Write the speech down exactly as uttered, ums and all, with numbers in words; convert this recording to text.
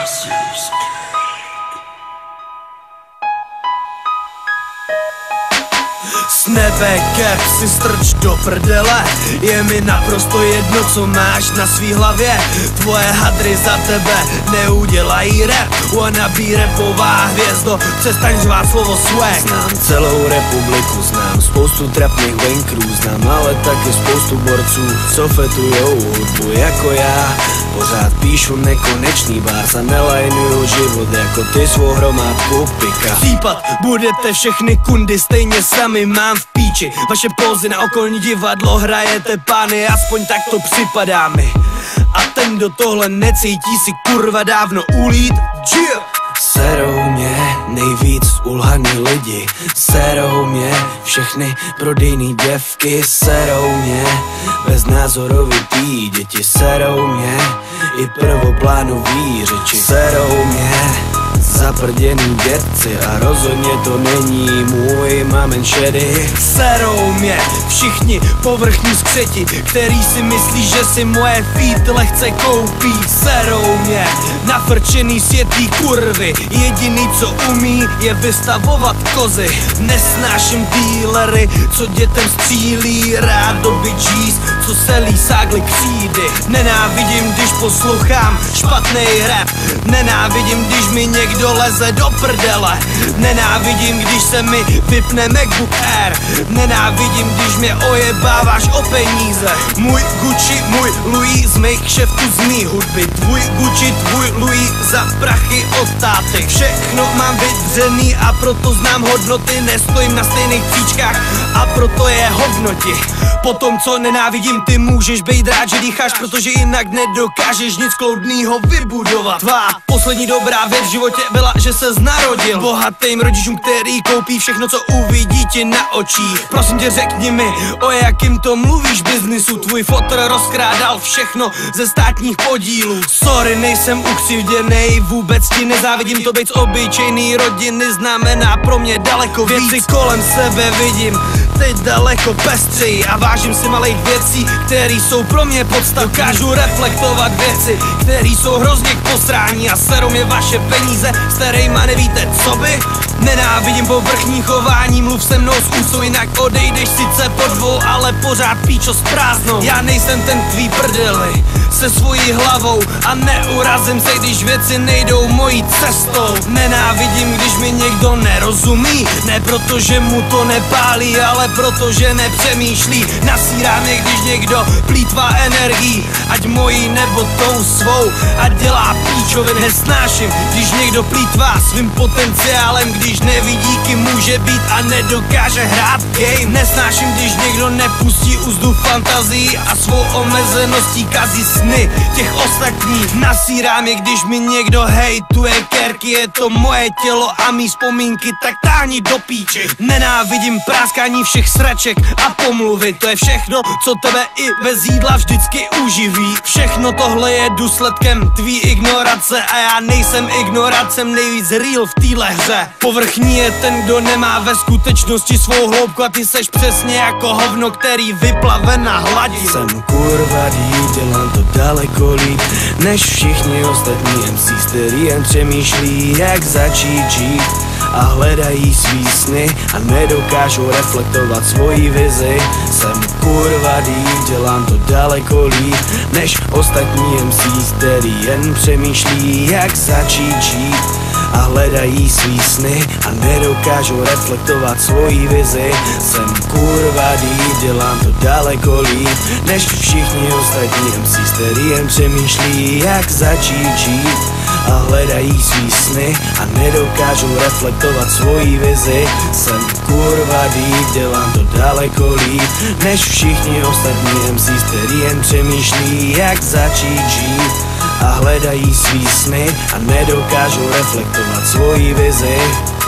S nebe cap si strč do prdele. Je mi naprosto jedno, co máš na svý hlavě. Tvoje hadry za tebe neudělají rap. Wannabe rapová hvězdo, přestaň řvát slovo swag. Znám celou republiku, znám spoustu trapných wankerů, znám ale taky spoustu borců, co fetujou hudbu jako já. Pořád píšu nekonečný bars a nelajnuju život jako ty svou hromádku pika. Případ, budete všechny kundy stejně sami, mám v píči vaše pózy na okolní divadlo, hrajete pány, aspoň tak to připadá mi. A ten, kdo tohle necítí, si kurva dávno ulít. Yeah. Serou mě nejvíc ulhaný lidi, serou mě všechny prodejný děvky, serou mě beznázorovitý děti, serou mě i prvoplánový řeči, serou mě zaprděný dětci a rozhodně to není můj mamen šedy. Serou mě všichni povrchní skřeti, který si myslí, že si moje feet lehce koupí. Serou mě nafrčený světý kurvy, jediný co umí je vystavovat kozy. Nesnáším dealery, co dětem střílí, rád doby G's, co se líságli křídy. Nenávidím, když poslouchám špatnej rap, nenávidím, když mi někdo leze do prdele, nenávidím, když se mi vypne MacBook Air, nenávidím, když mě ojebáváš o peníze. Můj Gucci, můj Louis z mých kšeftů z mý hudby, tvůj Gucci, tvůj Louis za prachy od táty. Všechno mám vydřený a proto znám hodnoty, nestojím na stejných příčkách a proto je hodnoti. Po tom, co nenávidím, ty můžeš bejt rád, že dýcháš, protože jinak nedokážeš nic kloudnýho vybudovat. Tvá poslední dobrá věc v životě byla, že ses narodil bohatým rodičům, který koupí všechno, co uvidí ti na očích. Prosím tě, řekni mi, o jakým to mluvíš biznisu. Tvůj fotr rozkrádal všechno ze státních podílů. Sorry, nejsem ukřivděnej, vůbec ti nezávidím, to být z obyčejný rodiny znamená pro mě daleko víc. Věci kolem sebe vidím teď daleko pestřeji a vážím si malých věcí, které jsou pro mě podstatné. Dokážu reflektovat věci, které jsou hrozně k posrání a serou mě vaše peníze, s kterejma nevíte co by. Nenávidím povrchní chování, mluv se mnou z úsou, jinak odejdeš sice po dvou, ale pořád píčo s prázdnou. Já nejsem ten tvý prdeli se svojí hlavou a neurazím se, když věci nejdou mojí cestou. Nenávidím, když mi někdo nerozumí, ne protože mu to nepálí, ale protože nepřemýšlí. Nasírá mě, když někdo plýtvá energií, ať mojí nebo tou svou, a dělá píčoviny. Nesnáším, když někdo plýtvá svým potenciálem, když nevidí, kým může být a nedokáže hrát game. Nesnáším, když někdo nepustí úzdu fantazii a svou omezeností kazí sny těch ostatních. Nasírá mě, když mi někdo hejtuje kerky, je to moje tělo a mý vzpomínky, tak táhni do píči. Nenávidím práskání všech sraček a pomluvy, to je všechno, co tebe i bez jídla vždycky uživí. Všechno tohle je důsledkem tvý ignorace a já nejsem ignoracem, nejvíc real v téhle hře. Povrchní je ten, kdo nemá ve skutečnosti svou hloubku a ty seš přesně jako hovno, který vyplave na hladinu. Jsem kurva dí, dělám to daleko líp než všichni ostatní em cé, který jen přemýšlí, jak začít žít a hledají svý sny a nedokážou reflektovat svoji vizi. Jsem kurva dí, dělám to daleko líp než ostatní em cé, který jen přemýšlí, jak začít žít a hledají svý sny a nedokážou reflektovat svoji vizi. Jsem kurva dí, dělám to daleko líp než všichni ostatní em cé, který jen přemýšlí, jak začít žít a hledají svý sny a nedokážou reflektovat svoji vizi. Jsem kurva dí, dělám to daleko líp než všichni ostatní em cé, který jen přemýšlí, jak začít žít a hledají svý sny a nedokážou reflektovat svoji vizi.